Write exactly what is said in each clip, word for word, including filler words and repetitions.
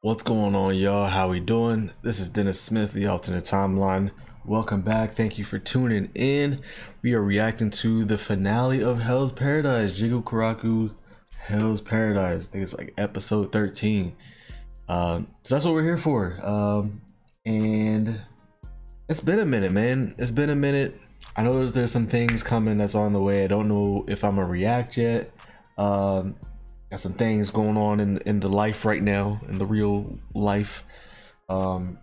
What's going on, y'all? How we doing? This is Dennis Smith, the alternate timeline. Welcome back. Thank you for tuning in. We are reacting to the finale of Hell's Paradise, Jigokuraku Hell's Paradise. I think it's like episode thirteen. Um, so that's what we're here for. Um, and it's been a minute, man. It's been a minute. I know there's, there's some things coming that's on the way. I don't know if I'm gonna react yet. Um, got some things going on in in the life right now, in the real life. Um,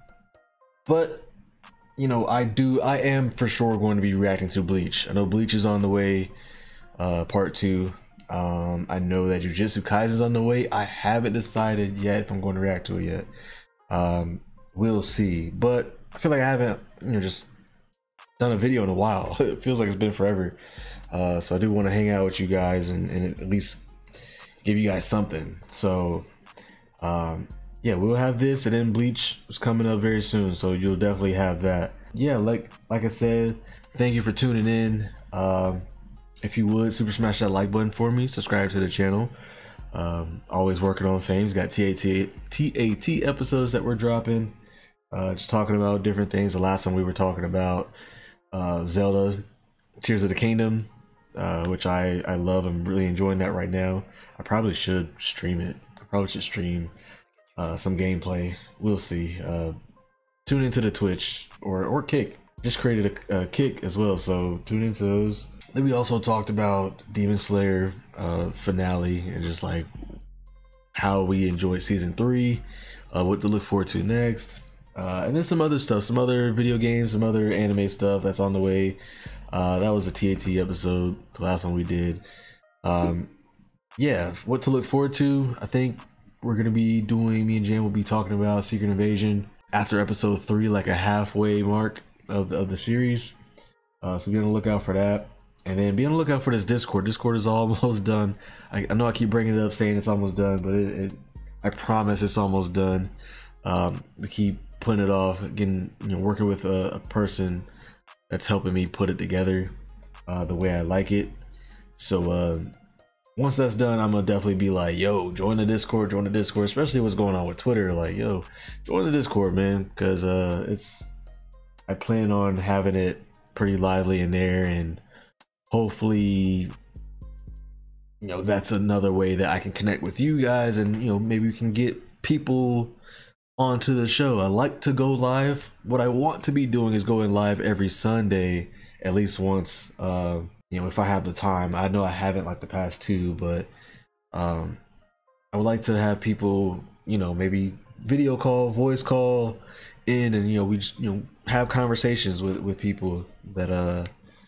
but you know, I do. I am for sure going to be reacting to Bleach. I know Bleach is on the way, uh, part two. Um, I know that Jujutsu Kaisen's on the way. I haven't decided yet if I'm going to react to it yet. Um, we'll see. But I feel like I haven't, you know, just done a video in a while. It feels like it's been forever. Uh, so I do want to hang out with you guys and, and at least give you guys something. So um, yeah, we'll have this, and then Bleach is coming up very soon, so you'll definitely have that. Yeah, like like I said, thank you for tuning in. Um, if you would super smash that like button for me, subscribe to the channel. Um, always working on things. Got T A T T A T episodes that we're dropping, uh, just talking about different things. The last time we were talking about uh, Zelda Tears of the Kingdom, uh, which I I love. I'm really enjoying that right now. I probably should stream it. I probably should stream uh, some gameplay. We'll see. Uh, tune into the Twitch or or Kick. Just created a, a Kick as well, so tune into those. Then we also talked about Demon Slayer uh, finale and just like how we enjoyed season three, uh, what to look forward to next, uh, and then some other stuff, some other video games, some other anime stuff that's on the way. Uh, that was a T A T episode, the last one we did. Um, yeah, what to look forward to. I think we're gonna be doing, me and Jan will be talking about Secret Invasion after episode three, like a halfway mark of, of the series. Uh, so be on the lookout for that. And then be on the lookout for this Discord. Discord is almost done. I, I know I keep bringing it up saying it's almost done, but it, it I promise it's almost done. Um, we keep putting it off, getting, you know, working with a, a person that's helping me put it together uh, the way I like it. So uh, once that's done, I'm gonna definitely be like, yo, join the Discord, join the Discord, especially what's going on with Twitter. Like, yo, join the Discord, man, because uh, it's, I plan on having it pretty lively in there, and hopefully, you know, that's another way that I can connect with you guys, and, you know, maybe we can get people onto the show. I like to go live. What I want to be doing is going live every Sunday, at least once, uh, you know, if I have the time. I know I haven't like the past two, but um, I would like to have people, you know, maybe video call, voice call in, and, you know, we just, you know, have conversations with, with people that, uh,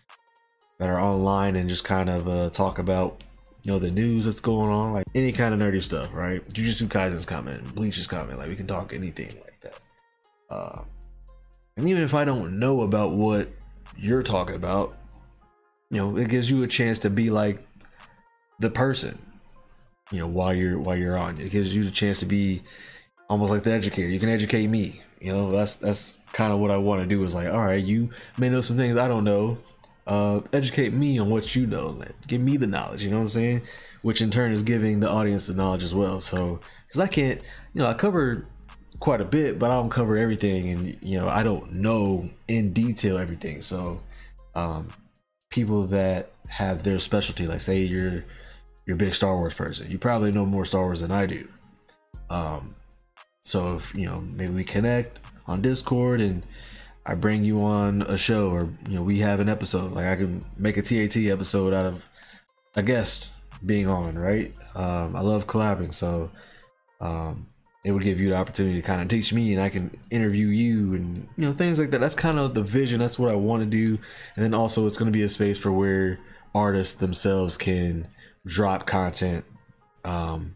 that are online, and just kind of uh, talk about, you know, the news that's going on, like any kind of nerdy stuff, right? Jujutsu Kaisen's coming, Bleach is coming, like we can talk anything like that. Uh, and even if I don't know about what you're talking about, you know, it gives you a chance to be like the person, you know, while you're while you're on. It gives you the chance to be almost like the educator. You can educate me, you know. That's that's kind of what I want to do. Is like, all right, you may know some things I don't know. Uh, educate me on what you know. Like, give me the knowledge, you know what I'm saying? Which in turn is giving the audience the knowledge as well. So, because I can't, you know, I cover quite a bit, but I don't cover everything, and, you know, I don't know in detail everything. So, um, people that have their specialty, like say you're you're a big Star Wars person, you probably know more Star Wars than I do. Um, so if, you know, maybe we connect on Discord and I bring you on a show, or, you know, we have an episode, like I can make a T A T episode out of a guest being on, right? Um, I love collabing, so um, it would give you the opportunity to kind of teach me, and I can interview you, and, you know, things like that. That's kind of the vision. That's what I want to do. And then also it's going to be a space for where artists themselves can drop content um,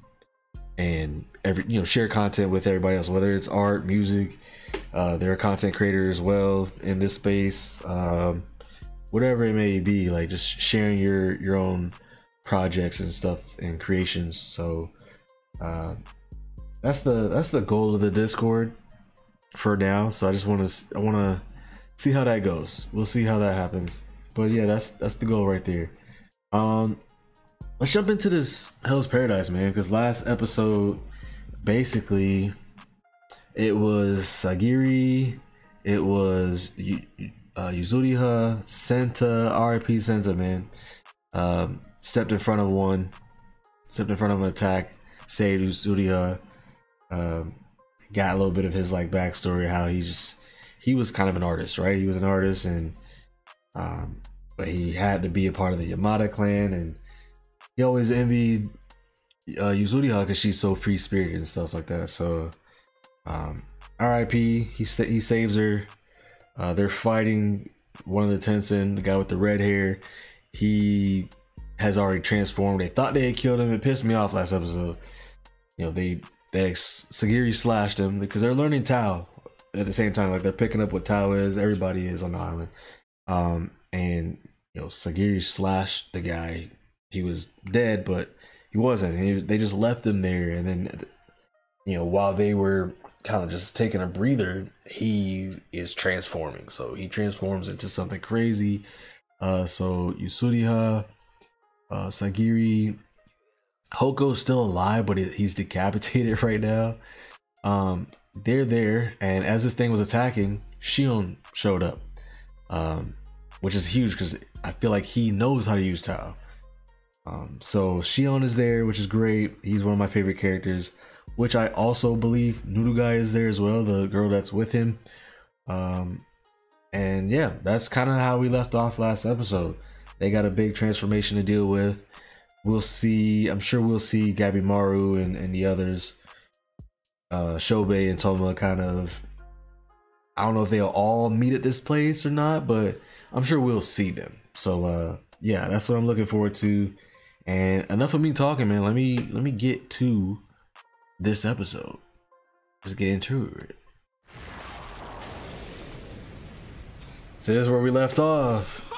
and every, you know, share content with everybody else, whether it's art, music. Uh, they're a content creator as well in this space, um, whatever it may be, like just sharing your your own projects and stuff and creations. So uh, that's the that's the goal of the Discord for now. So I just want to I want to see how that goes. We'll see how that happens. But yeah, that's that's the goal right there. Um, let's jump into this Hell's Paradise, man, because last episode basically It was Sagiri. It was uh, Yuzuriha, Senta, R I P Senta, man. Um, stepped in front of one, stepped in front of an attack, saved Yuzuriha. Um, got a little bit of his like backstory, how he just he was kind of an artist, right? He was an artist, and um, but he had to be a part of the Yamada clan, and he always envied uh, Yuzuriha because she's so free spirited and stuff like that. So. Um, R I P He he saves her. Uh, they're fighting one of the Tensen, the guy with the red hair. He has already transformed. They thought they had killed him. It pissed me off last episode. You know, they they Sagiri slashed him because they're learning Tao at the same time. Like they're picking up what Tao is. Everybody is on the island. Um, and you know, Sagiri slashed the guy. He was dead, but he wasn't. He, they just left him there, and then you know, while they were kind of just taking a breather, he is transforming. So he transforms into something crazy. Uh, so Yuzuriha, uh, Sagiri, Hoko's still alive, but he's decapitated right now. Um, they're there, and as this thing was attacking, Shion showed up, um, which is huge because I feel like he knows how to use Tao. Um, so Shion is there, which is great. He's one of my favorite characters. Which I also believe Nurugai is there as well, the girl that's with him. Um, and yeah, that's kind of how we left off last episode. They got a big transformation to deal with. We'll see, I'm sure we'll see Gabimaru and, and the others, uh, Shobei and Toma kind of, I don't know if they'll all meet at this place or not, but I'm sure we'll see them. So uh, yeah, that's what I'm looking forward to. And enough of me talking, man. Let me, let me get to this episode. Let's get into it. So this is where we left off.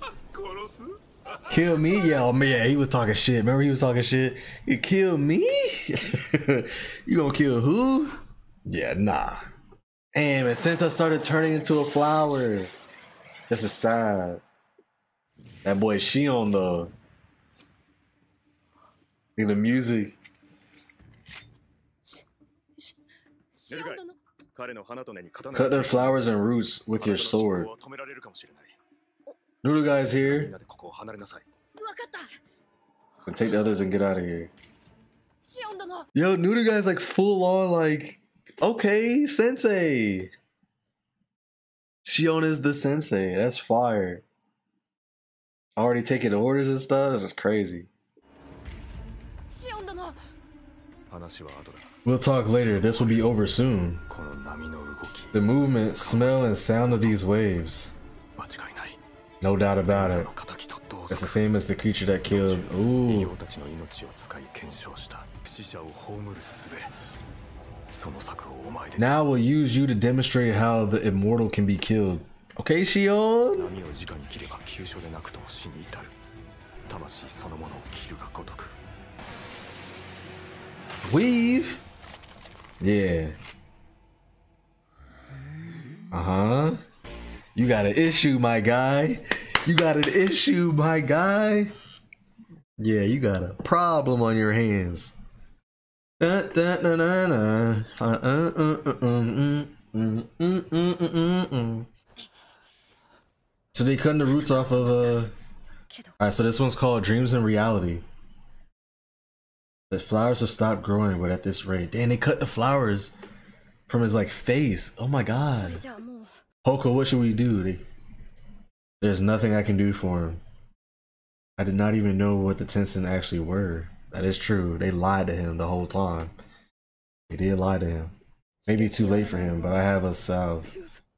Kill me? Yeah, oh man, yeah, he was talking shit. Remember he was talking shit? You kill me? You gonna kill who? Yeah, nah. Damn, and Senta started turning into a flower. This is sad. That boy Shion though. In the music. Cut their flowers and roots with your sword. Noodle guy's here. And take the others and get out of here. Yo, Noodle guy's like full on like, okay, sensei. Shion is the sensei. That's fire. Already taking orders and stuff. This is crazy. We'll talk later. This will be over soon. The movement, smell, and sound of these waves. No doubt about it. It's the same as the creature that killed. Ooh. Now we'll use you to demonstrate how the immortal can be killed. Okay, Shion? Weave? Yeah. Uh-huh. You got an issue, my guy. You got an issue, my guy. Yeah, you got a problem on your hands. So they cutting the roots off of uh alright, so this one's called Dreams and Reality. The flowers have stopped growing, but at this rate. Damn, they cut the flowers from his like face. Oh my god. Hoko, what should we do? They, there's nothing I can do for him. I did not even know what the Tensen actually were. That is true. They lied to him the whole time. They did lie to him. Maybe too late for him, but I have a salve.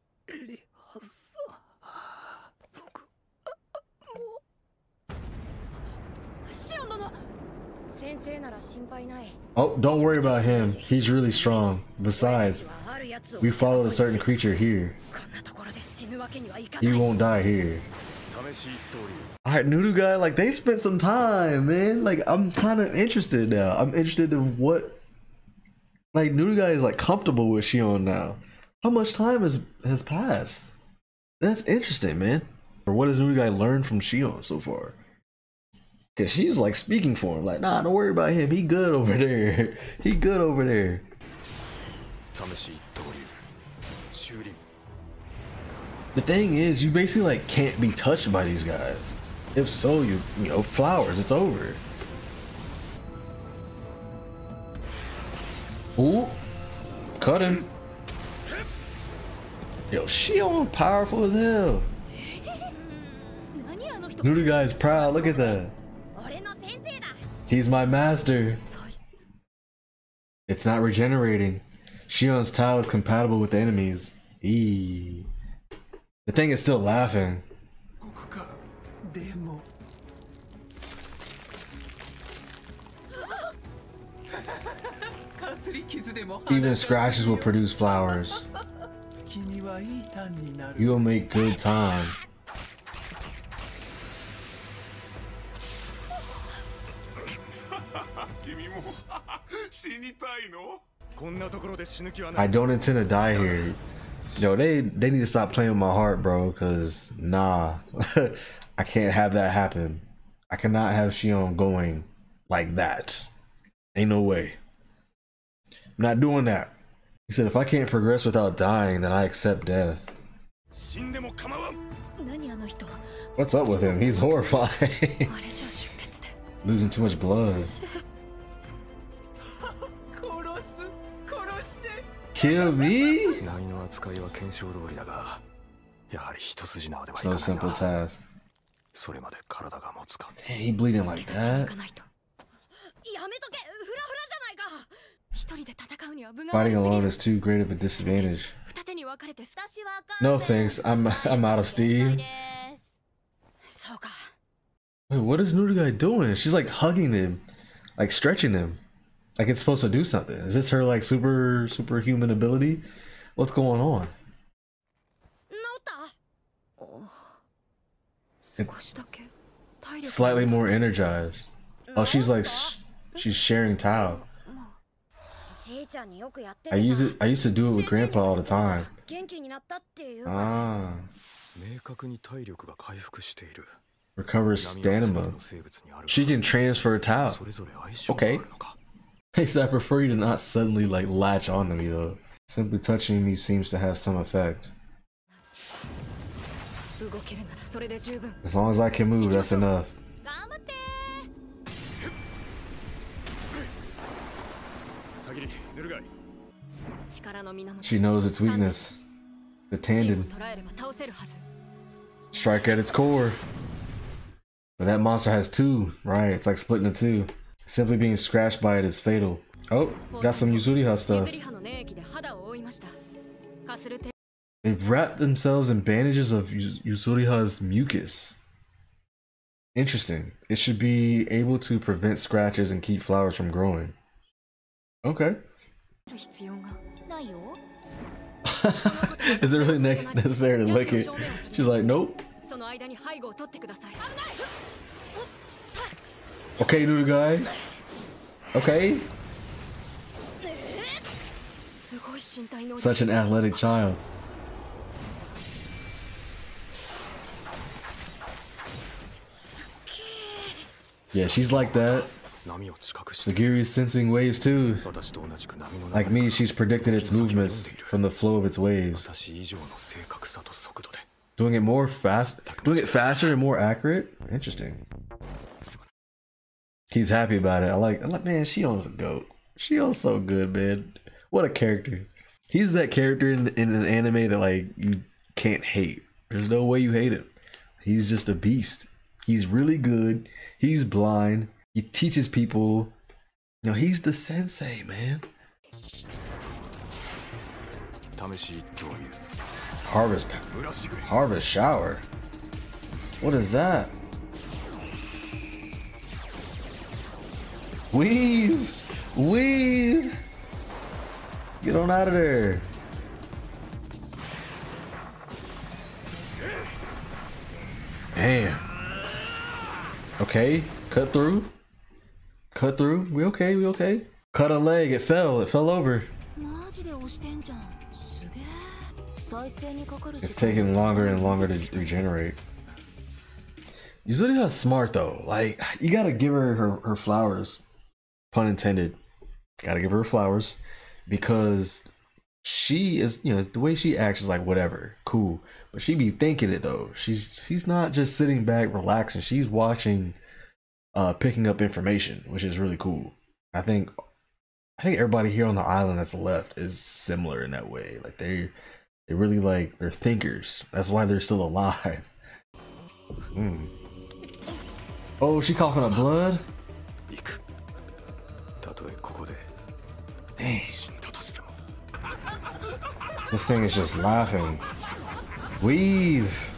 Oh, don't worry about him. He's really strong. Besides, we followed a certain creature here. He won't die here. Alright, Noodle guy, like they've spent some time, man. Like I'm kind of interested now. I'm interested in what, like Noodle guy is like comfortable with Shion now. How much time has has passed? That's interesting, man. Or what has Noodle guy learned from Shion so far? Cause she's like speaking for him, like, nah, don't worry about him. He good over there. He good over there. The thing is, you basically like can't be touched by these guys. If so, you you know, flowers, it's over. Ooh, cut him. Yo, Shion powerful as hell. New the guy's proud, look at that. He's my master. It's not regenerating. Shion's Tao is compatible with the enemies. Eee. The thing is still laughing. Even scratches will produce flowers. You will make good time. I don't intend to die here. Yo, they they need to stop playing with my heart, bro, cause nah. I can't have that happen. I cannot have Shion going like that. Ain't no way. I'm not doing that. He said if I can't progress without dying, then I accept death. What's up with him? He's horrified. Losing too much blood. Kill me? It's no simple task. Dang, he bleeding like that? Fighting alone is too great of a disadvantage. No thanks, I'm I'm out of steam. Wait, what is Nuda guy doing? She's like hugging them, like stretching them. Like it's supposed to do something. Is this her like super superhuman ability? What's going on? It's slightly more energized. Oh, she's like sh she's sharing Tao. I use it. I used to do it with Grandpa all the time. Ah. Recovers stamina. She can transfer Tao. Okay. I prefer you to not suddenly like latch onto me though. Simply touching me seems to have some effect. As long as I can move, that's enough. She knows its weakness. The Tanden. Strike at its core. But that monster has two, right? It's like splitting in two. Simply being scratched by it is fatal. Oh, got some Yuzuriha stuff. They've wrapped themselves in bandages of Yuzuriha's mucus. Interesting. It should be able to prevent scratches and keep flowers from growing. Okay. Is it really ne necessary to lick it? She's like, nope. Okay, new guy. Okay. Such an athletic child. Yeah, she's like that. Sagiri's sensing waves too. Like me, she's predicted its movements from the flow of its waves. Doing it more fast, doing it faster and more accurate. Interesting. He's happy about it. I like, I'm like, man, Shion's a goat. Shion's so good, man. What a character. He's that character in, in an anime that like you can't hate. There's no way you hate him. He's just a beast. He's really good. He's blind. He teaches people. You know, he's the sensei, man. Harvest, harvest shower. What is that? Weave, weave. Get on out of there. Damn. Okay, cut through. Cut through. We okay, we okay. Cut a leg, it fell, it fell over. It's taking longer and longer to regenerate. Yuzuriha's smart though. Like, you gotta give her, her her flowers. Pun intended. Gotta give her flowers. Because she is, you know, the way she acts is like whatever, cool. But she be thinking it though. She's she's not just sitting back relaxing. She's watching, uh, picking up information, which is really cool. I think I think everybody here on the island that's left is similar in that way. Like they they really like they're thinkers. That's why they're still alive. Mm. Oh, she coughing up blood? Dang. This thing is just laughing. Weave.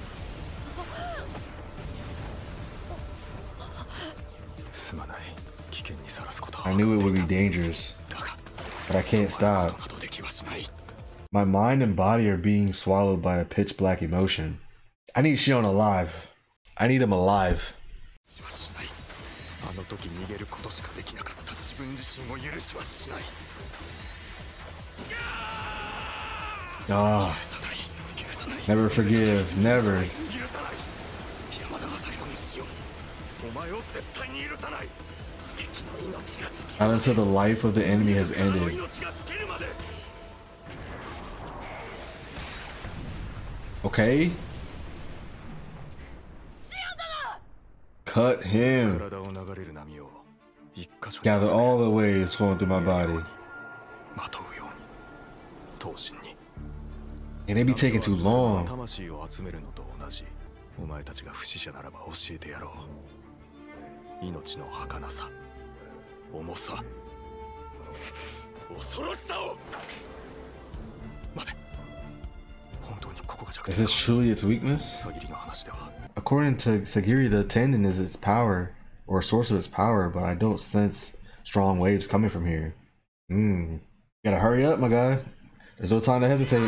I knew it would be dangerous, but I can't stop. My mind and body are being swallowed by a pitch black emotion. I need Shion alive. I need him alive. Ah, oh, never forgive, never. Not until the life of the enemy has ended. Okay. Cut him. Gather all the waves flowing through my body. And they be taking too long. Is this truly its weakness? According to Sagiri, the tendon is its power, or source of its power, but I don't sense strong waves coming from here. Hmm. Gotta hurry up, my guy. There's no time to hesitate.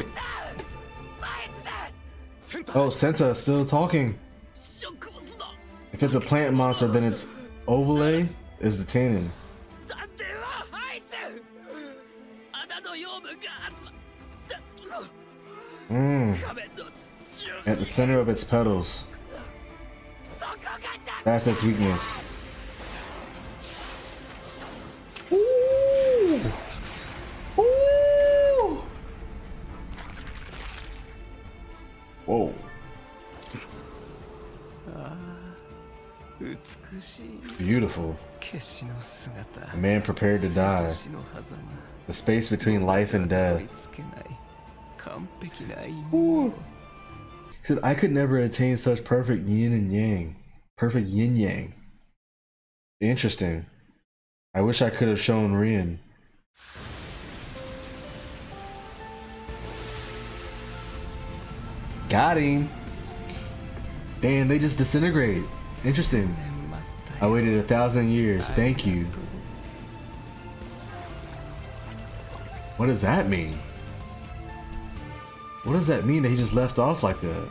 Oh, Senta still talking. If it's a plant monster, then its overlay is the tannin. Mm. At the center of its petals. That's its weakness. Ooh. Ooh. Whoa. Beautiful. A man prepared to die. The space between life and death. Ooh. He said, I could never attain such perfect yin and yang. Perfect yin yang. Interesting. I wish I could have shown Rian. Got him. Damn, they just disintegrate. Interesting. I waited a thousand years. Thank you. What does that mean? What does that mean that he just left off like that?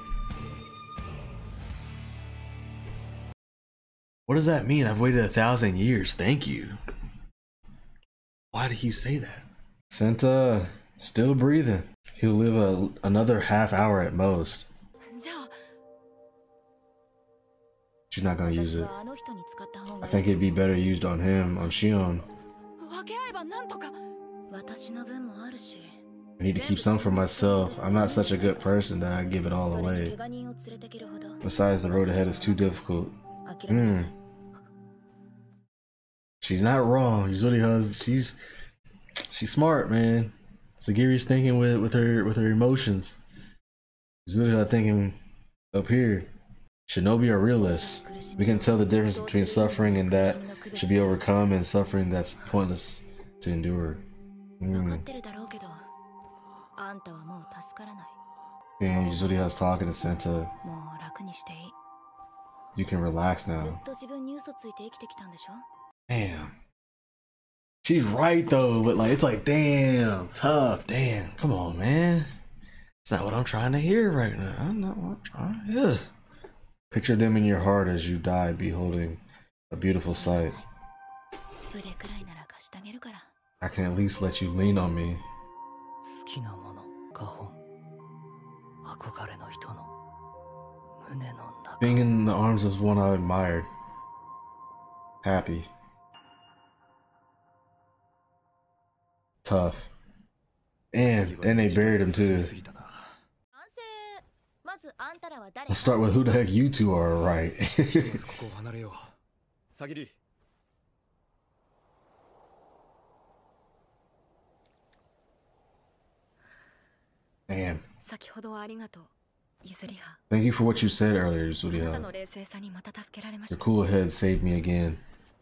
What does that mean? I've waited a thousand years. Thank you. Why did he say that? Senta, still breathing. He'll live a, another half hour at most. She's not gonna use it. I think it'd be better used on him, on Shion. I need to keep some for myself. I'm not such a good person that I'd give it all away. Besides, the road ahead is too difficult. Hmm. She's not wrong. Yuzuriha, she's she's smart, man. Sagiri's thinking with with her with her emotions. Yuzuriha thinking up here. Shinobi are realists. We can tell the difference between suffering and that should be overcome and suffering that's pointless to endure. Mm. And Yuzuriha's talking to Senta. You can relax now. Damn. She's right though, but like it's like damn, tough, damn. Come on, man. It's not what I'm trying to hear right now. I'm not what I'm trying to hear. Picture them in your heart as you die, beholding a beautiful sight. I can at least let you lean on me. Being in the arms of one I admired. Happy. Tough. And then they buried him too. Let's start with who the heck you two are, right? Damn. Thank you for what you said earlier, Yuzuriha. Your cool head saved me again.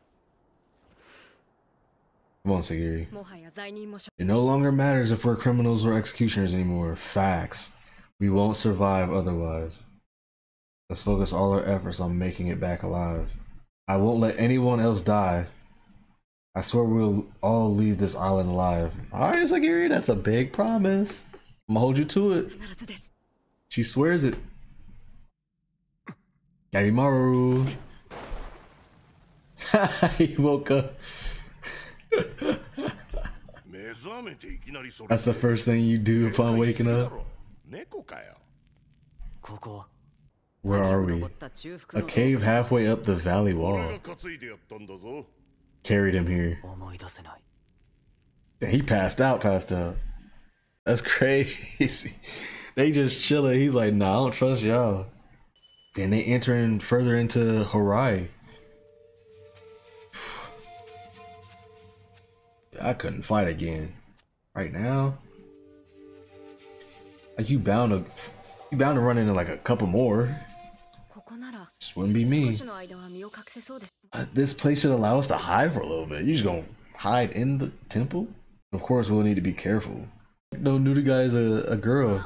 Come on, Sagiri. It no longer matters if we're criminals or executioners anymore. Facts. We won't survive otherwise. Let's focus all our efforts on making it back alive. I won't let anyone else die. I swear we'll all leave this island alive. Alright, Sagiri, that's a big promise. I'm gonna hold you to it. She swears it. Gabimaru. He woke up. That's the first thing you do upon waking up. Where are we? A cave halfway up the valley wall. Carried him here. He passed out, passed out. That's crazy. They just chilling. He's like, nah, I don't trust y'all. And they entering further into Hawaii. I couldn't fight again. Right now, like you bound to, you bound to run into like a couple more. Just wouldn't be me. Uh, this place should allow us to hide for a little bit. You just gonna hide in the temple? Of course, we'll need to be careful. No, new guy is a, a girl.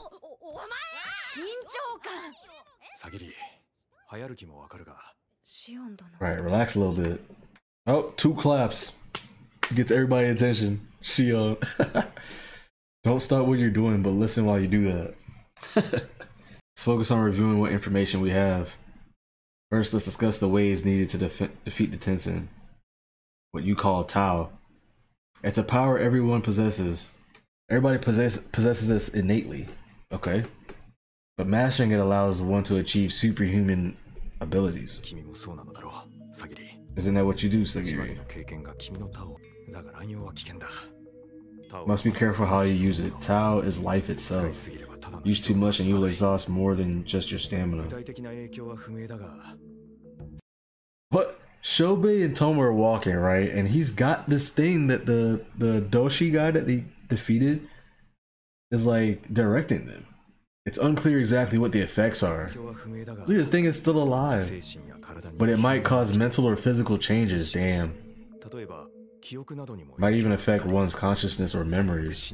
Right, relax a little bit. Oh, two claps. Gets everybody's attention. Shion. Don't stop what you're doing, but listen while you do that. Let's focus on reviewing what information we have. First, let's discuss the ways needed to def defeat the Tensen. What you call Tao. It's a power everyone possesses. Everybody possess possesses this innately. Okay. But mastering it allows one to achieve superhuman abilities. Isn't that what you do, Sagiri? Must be careful how you use it. Tao is life itself. Use too much and you will exhaust more than just your stamina. What? Shobei and Toma are walking, right? And he's got this thing that the, the Doshi guy that they defeated is like directing them. It's unclear exactly what the effects are. The thing is still alive, but it might cause mental or physical changes, damn. Might even affect one's consciousness or memories.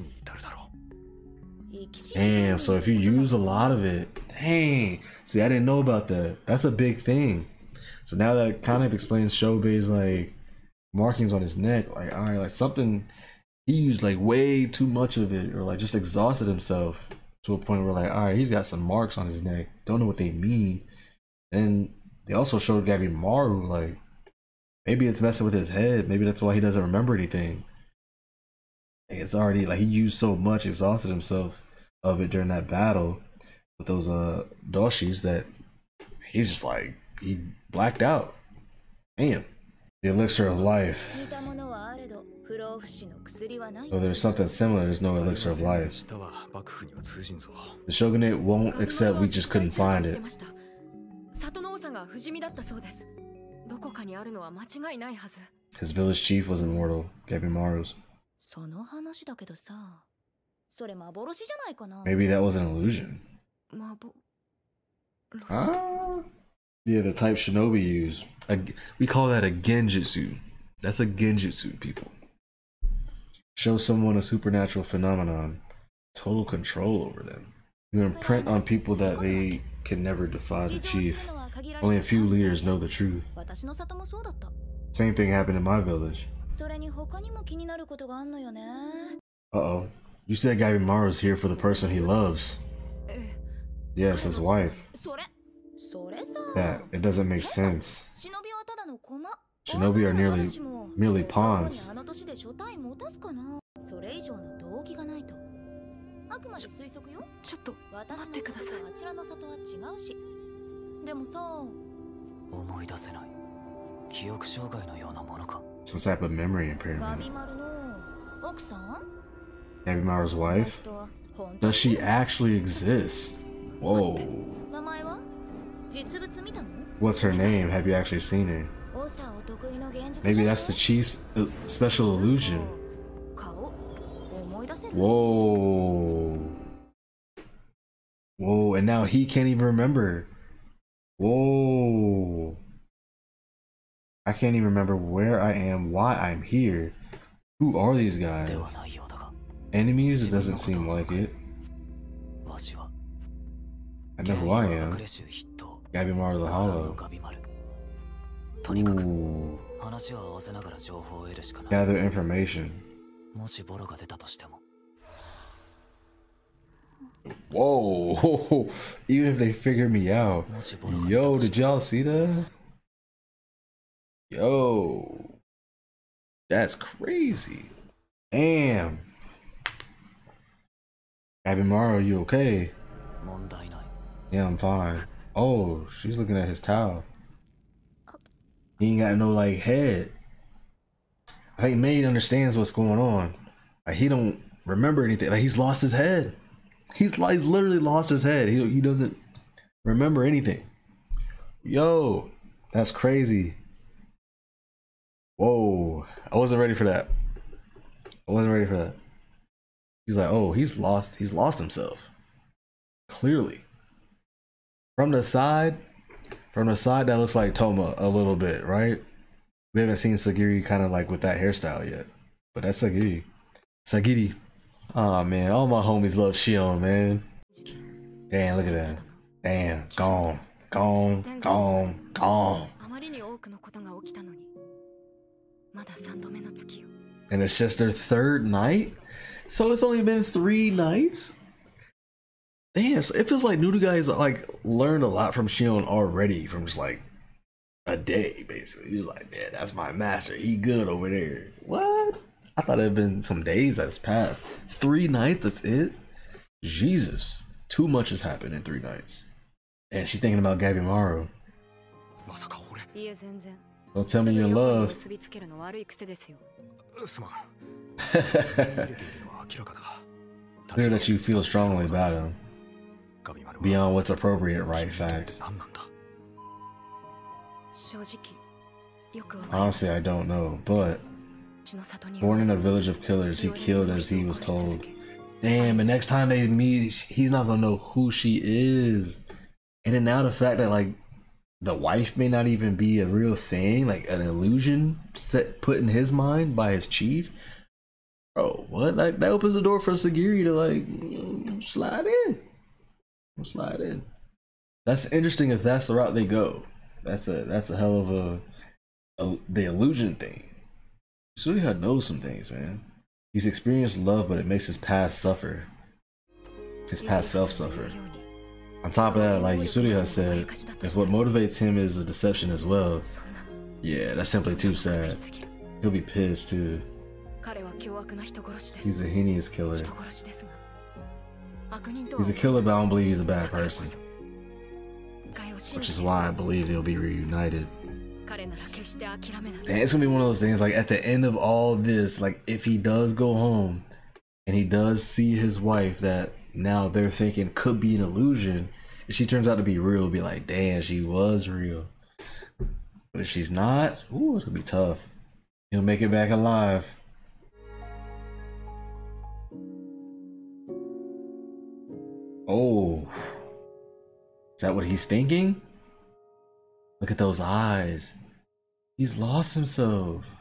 Damn, so if you use a lot of it, dang. See, I didn't know about that. That's a big thing. So now that it kind of explains Shobei's like markings on his neck, like, all right, like something, he used like way too much of it or like just exhausted himself to a point where like, all right, he's got some marks on his neck. Don't know what they mean. And they also showed Gabimaru like, maybe it's messing with his head. Maybe that's why he doesn't remember anything. It's already like he used so much, exhausted himself of it during that battle with those uh doshis that he's just like, he blacked out. Damn. The elixir of life. Though there's something similar, there's no elixir of life. The shogunate won't accept we just couldn't find it. His village chief was immortal, Gabimaru's. Maybe that was an illusion. Huh? Yeah, the type shinobi use. A, we call that a genjutsu. That's a genjutsu, people. Show someone a supernatural phenomenon. Total control over them. You imprint on people that they can never defy the chief. Only a few leaders know the truth. Same thing happened in my village. Uh-oh. You said Gabimaru's here for the person he loves. Yes, his wife. That, it doesn't make sense. Shinobi are nearly, merely pawns. Some type of memory impairment. Gabimaru's wife? Does she actually exist? Whoa. What's her name? Have you actually seen her? Maybe that's the chief's special illusion. Whoa. Whoa, and now he can't even remember. Whoa. I can't even remember where I am, why I'm here. Who are these guys? Enemies? It doesn't seem like it. I know who I am. Gabimaru the Hollow. Ooh. Gather information. Whoa. Even if they figure me out. Yo, did y'all see that? Yo. That's crazy. Damn. Gabimaru, you okay? Yeah, I'm fine. Oh, she's looking at his towel. He ain't got no like head. I think Maid understands what's going on. Like he don't remember anything. Like he's lost his head. He's, he's literally lost his head. He he doesn't remember anything. Yo, that's crazy. Whoa, I wasn't ready for that. I wasn't ready for that. He's like, oh, he's lost. He's lost himself. Clearly. From the side, from the side, that looks like Toma a little bit, right? We haven't seen Sagiri kind of like with that hairstyle yet, but that's Sagiri. Sagiri. Oh man, all my homies love Shion, man. Damn, look at that. Damn, gone, gone, gone, gone. And it's just their third night? So it's only been three nights? Damn, so it feels like Nuruga has like learned a lot from Shion already from just like a day, basically. He's like, yeah, that's my master. He good over there. What? I thought it had been some days that's passed. Three nights, that's it? Jesus. Too much has happened in three nights. And she's thinking about Gabimaru. Don't tell me you're in love. Clear that you feel strongly about him. Beyond what's appropriate, right? Fact. Honestly, I don't know, but born in a village of killers, he killed as he was told. Damn, and next time they meet, he's not gonna know who she is. And then now the fact that like the wife may not even be a real thing, like an illusion set put in his mind by his chief. Bro, what? Like that opens the door for Sagiri to like slide in. Slide in. That's interesting if that's the route they go. That's a that's a hell of a, a the illusion thing. Yuzuriha knows some things, man. He's experienced love, but it makes his past suffer. His past self suffer. On top of that, like Yuzuriha said, if what motivates him is a deception as well, yeah, that's simply too sad. He'll be pissed too. He's a heinous killer. He's a killer, but I don't believe he's a bad person. Which is why I believe they'll be reunited. And it's gonna be one of those things, like at the end of all this, like if he does go home and he does see his wife that now they're thinking could be an illusion, if she turns out to be real, it'll be like, damn, she was real. But if she's not, ooh, it's gonna be tough. He'll make it back alive. Oh, is that what he's thinking? Look at those eyes. He's lost himself.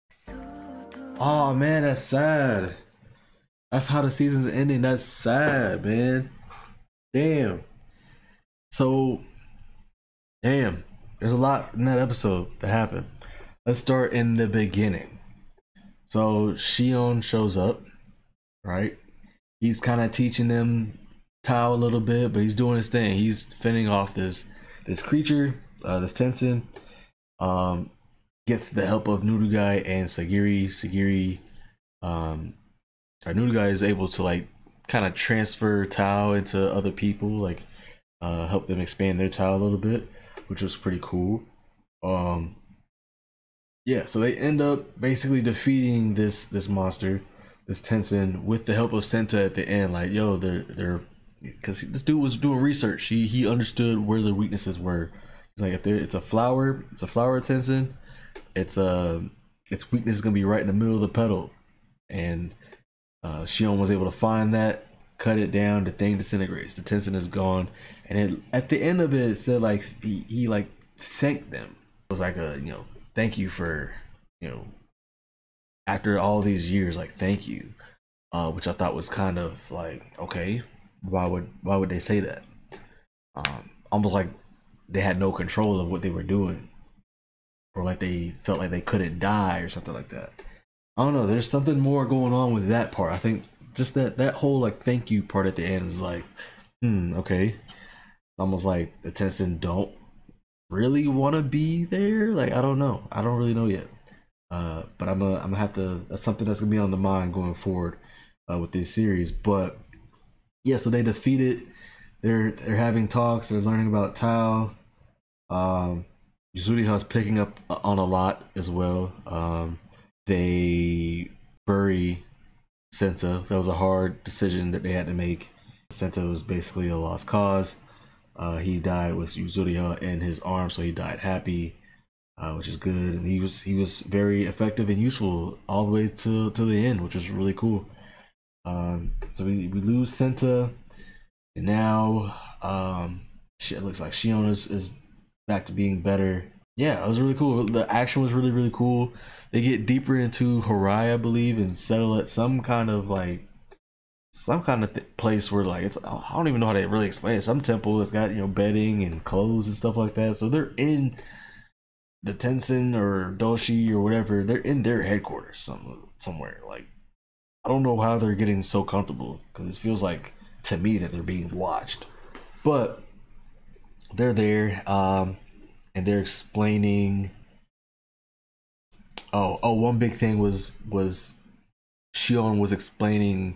Oh man, that's sad. That's how the season's ending. That's sad, man. Damn. So, damn. There's a lot in that episode that happened. Let's start in the beginning. So Shion shows up, right? He's kind of teaching them Tao a little bit, but he's doing his thing. He's fending off this this creature, uh, this Tensen. Um, gets the help of Nurugai and Sagiri. Sagiri, um, or Nurugai is able to like kind of transfer Tao into other people, like uh, help them expand their Tao a little bit, which was pretty cool. Um, yeah, so they end up basically defeating this this monster, this Tensen with the help of Senta at the end. Like, yo, they're they're because this dude was doing research. He he understood where the weaknesses were. He's like, if there it's a flower, it's a flower Tensen. It's a its weakness is gonna be right in the middle of the petal, and uh, Shion was able to find that, cut it down. The thing disintegrates. The Tensen is gone, and it, at the end of it, it said like he, he like thanked them. It was like a you know thank you for you know after all these years, like thank you, uh, which I thought was kind of like, okay, why would why would they say that? Um, almost like they had no control of what they were doing, or like they felt like they couldn't die or something like that. I don't know. There's something more going on with that part. I think just that that whole like thank you part at the end is like, hmm, okay. Almost like the Tensen don't really want to be there. Like, I don't know. I don't really know yet. Uh, but I'm gonna I'm gonna have to. That's something that's gonna be on the mind going forward uh, with this series. But yeah, so they defeated. They're they're having talks. They're learning about Tao. Um, Yuzuriha's picking up on a lot as well. Um, they bury Senta. That was a hard decision that they had to make. Senta was basically a lost cause. Uh, he died with Yuzuriha in his arm, so he died happy, uh, which is good. And he was he was very effective and useful all the way to to the end, which was really cool. Um, so we, we lose Senta, and now um, it looks like Shion is, is back to being better. Yeah, it was really cool. The action was really really cool. They get deeper into Harai, I believe, and settle at some kind of like some kind of th place where like it's I don't even know how to really explain it. Some temple that's got you know bedding and clothes and stuff like that. So they're in the Tensen or Doshi or whatever. They're in their headquarters some somewhere. Like, I don't know how they're getting so comfortable, because it feels like to me that they're being watched. But they're there, um, and they're explaining. Oh, oh, one big thing was was Shion was explaining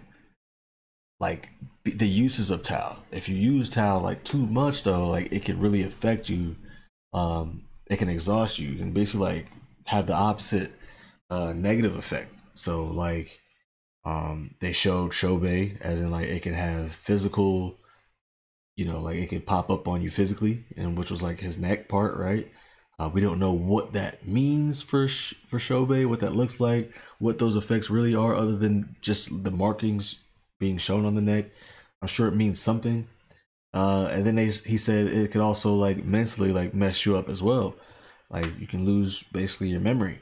like the uses of Tao. If you use Tao like too much, though, like it can really affect you. Um, it can exhaust you. You can basically like have the opposite uh, negative effect. So like, um, they showed Shobe as in like it can have physical, you know, like it could pop up on you physically, and which was like his neck part, right? Uh, we don't know what that means for sh for Shobe, what that looks like, what those effects really are, other than just the markings being shown on the neck. I'm sure it means something. Uh, and then they, he said it could also like mentally like mess you up as well. Like you can lose basically your memory.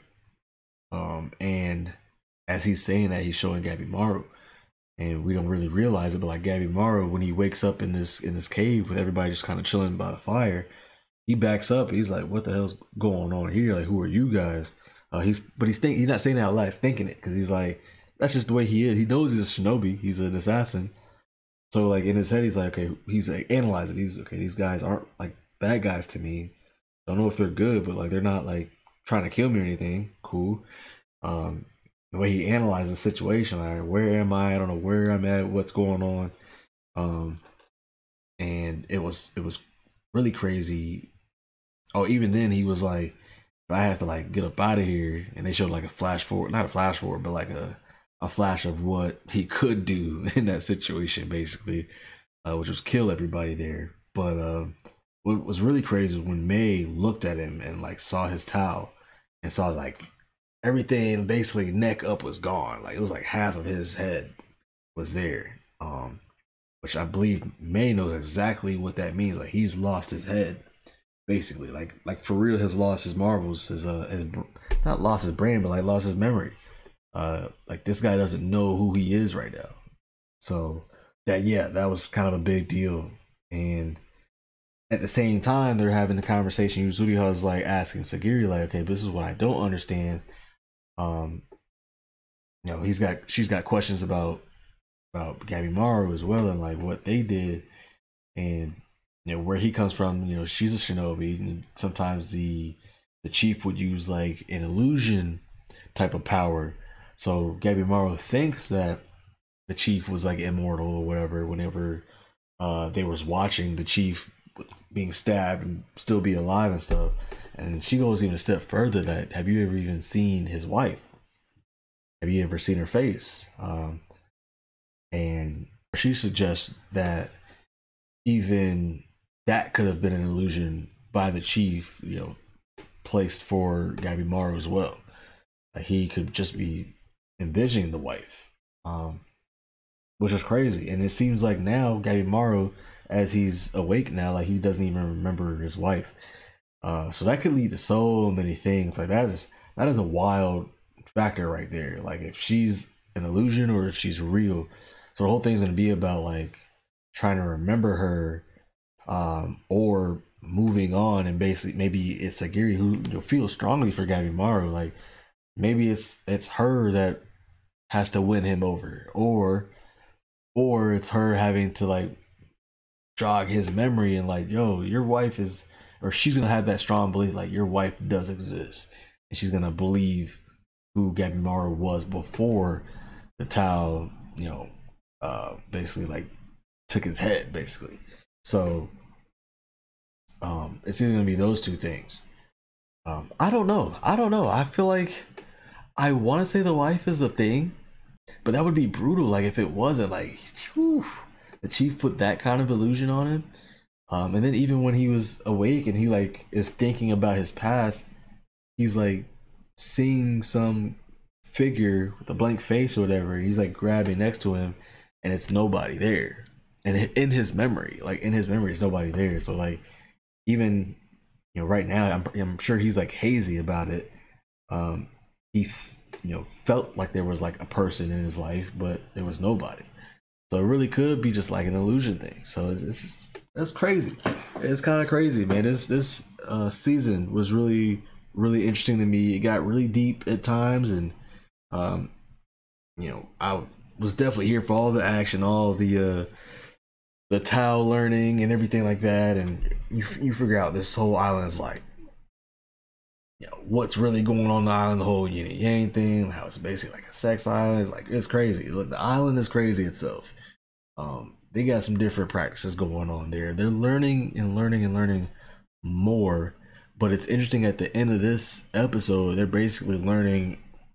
Um, and as he's saying that, he's showing Gabimaru, and we don't really realize it, but like Gabimaru, when he wakes up in this in this cave with everybody just kind of chilling by the fire, he backs up. He's like, "What the hell's going on here? Like, who are you guys?" Uh, he's but he's think he's not saying it out loud, thinking it, because he's like, that's just the way he is. He knows he's a shinobi. He's an assassin. So like in his head, he's like, okay, he's like analyzing. He's okay. These guys aren't like bad guys to me. Don't know if they're good, but like they're not like trying to kill me or anything. Cool. Um, the way he analyzes the situation, like where am I? I don't know where I'm at. What's going on? Um, and it was it was really crazy. Oh, even then he was like, if I have to like get up out of here, and they showed like a flash forward, not a flash forward, but like a a flash of what he could do in that situation, basically, uh, which was kill everybody there. But uh, what was really crazy was when Mei looked at him and like saw his Tao and saw like everything basically neck up was gone. Like it was like half of his head was there, um, which I believe Mei knows exactly what that means. Like he's lost his head, basically. Like like for real, has lost his marbles, his uh, his not lost his brain, but like lost his memory. Uh, like this guy doesn't know who he is right now. So that, yeah, that was kind of a big deal. And at the same time, they're having the conversation. Yuzuriha is like asking Sagiri, like, okay, this is what I don't understand. Um, you know, he's got, she's got questions about about Gabimaru as well, and like what they did, and you know where he comes from. You know, she's a shinobi, and sometimes the the chief would use like an illusion type of power. So Gabimaru thinks that the chief was like immortal or whatever whenever uh, they was watching the chief being stabbed and still be alive and stuff. And she goes even a step further, that have you ever even seen his wife? have you ever seen her face? Um, and she suggests that even that could have been an illusion by the chief, you know, placed for Gabimaru as well. Like he could just be envisioning the wife, um, which is crazy. And it seems like now Gabimaru, as he's awake now, like he doesn't even remember his wife. Uh, so that could lead to so many things. Like that is that is a wild factor right there. Like if she's an illusion or if she's real. So the whole thing's gonna be about like trying to remember her, um, or moving on, and basically maybe it's Sagiri who you know, feels strongly for Gabimaru. Like maybe it's it's her that has to win him over, or or it's her having to like jog his memory and like, yo, your wife is, or she's gonna have that strong belief like your wife does exist, and she's gonna believe who Gabimaru was before the Tao, you know, uh, basically like took his head, basically. So um, it's either gonna be those two things. Um, I don't know. I don't know. I feel like I want to say the wife is a thing, but that would be brutal. Like if it wasn't, like, whew, the chief put that kind of illusion on him. Um, and then even when he was awake and he like is thinking about his past, he's like seeing some figure with a blank face or whatever. And he's like grabbing next to him, and it's nobody there. And in his memory, like in his memory, it's nobody there. So like even you know right now, I'm I'm sure he's like hazy about it. Um, he you know felt like there was like a person in his life, but there was nobody. So it really could be just like an illusion thing. So it's, it's just, that's crazy. It's kind of crazy, man. This this uh, season was really really interesting to me. It got really deep at times, and um, you know I was definitely here for all the action, all the uh, the Tao learning and everything like that. And you you figure out this whole island is like, you know, what's really going on the island, the whole yin and yang thing, how it's basically like a sex island. It's like, it's crazy. Look, the island is crazy itself. Um, they got some different practices going on there. They're learning and learning and learning more. But it's interesting, at the end of this episode, they're basically learning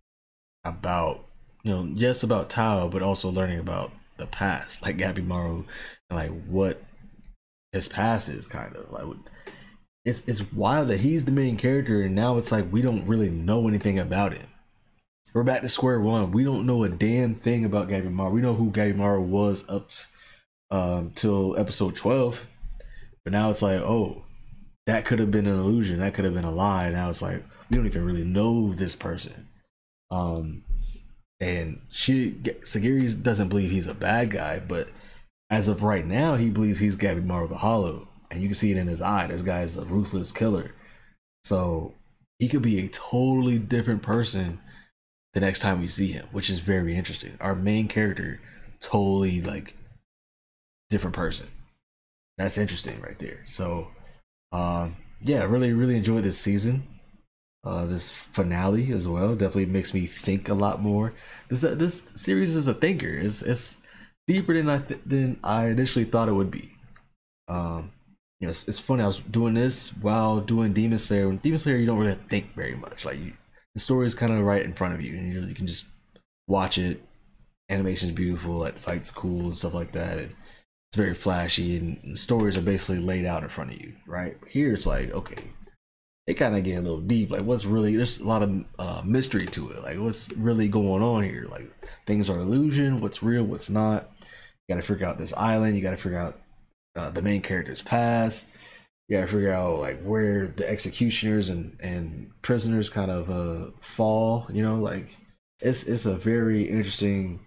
about, you know, yes, about Tao, but also learning about the past, like Gabimaru, and like what his past is, kind of like. It's it's wild that he's the main character, and now it's like we don't really know anything about him. We're back to square one. We don't know a damn thing about Gabimaru. We know who Gabimaru was up to, um, till episode twelve, but now it's like, oh, that could have been an illusion. That could have been a lie. Now it's like we don't even really know this person. Um, and she Sagiri doesn't believe he's a bad guy, but as of right now, he believes he's Gabimaru the Hollow. And you can see it in his eye. This guy is a ruthless killer. So he could be a totally different person the next time we see him, which is very interesting. Our main character, totally like different person. That's interesting right there. So um, yeah, really, really enjoyed this season. Uh, this finale as well definitely makes me think a lot more. This uh, this series is a thinker. It's it's deeper than I th than I initially thought it would be. Um, You know, it's, it's funny. I was doing this while doing Demon Slayer. When Demon Slayer, you don't really think very much. Like you, the story is kind of right in front of you, and you, you can just watch it. Animation's beautiful, like the fight's cool and stuff like that. And it's very flashy, and the stories are basically laid out in front of you, right? Here, it's like, okay, they kind of get a little deep. Like, what's really? There's a lot of uh, mystery to it. Like, what's really going on here? Like, things are illusion. What's real? What's not? You got to figure out this island. You got to figure out Uh, the main character's past. You gotta figure out like where the executioners and and prisoners kind of uh fall, you know. Like it's it's a very interesting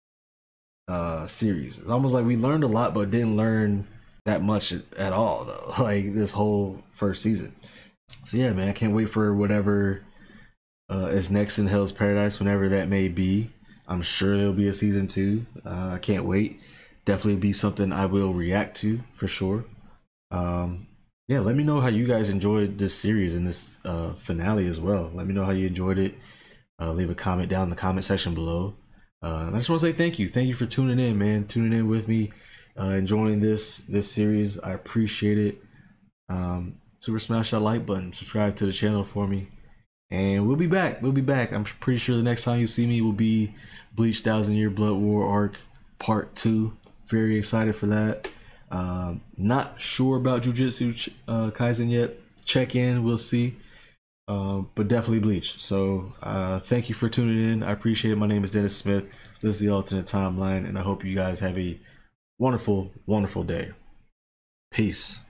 uh series. It's almost like we learned a lot but didn't learn that much at all though, like this whole first season. So yeah, man, I can't wait for whatever uh is next in Hell's Paradise, whenever that may be. I'm sure there'll be a season two. uh, I can't wait. Definitely be something I will react to for sure. Um, yeah, let me know how you guys enjoyed this series and this uh, finale as well. Let me know how you enjoyed it. Uh, leave a comment down in the comment section below. Uh, and I just want to say thank you. Thank you for tuning in, man. Tuning in with me, uh, enjoying this this series. I appreciate it. Um, super smash that like button. Subscribe to the channel for me. And we'll be back. We'll be back. I'm pretty sure the next time you see me will be Bleach Thousand Year Blood War Arc Part two. Very excited for that. Um, not sure about Jujutsu uh, Kaisen yet. Check in. We'll see. Um, but definitely Bleach. So uh, thank you for tuning in. I appreciate it. My name is Dennis Smith. This is the Alternate Timeline, and I hope you guys have a wonderful, wonderful day. Peace.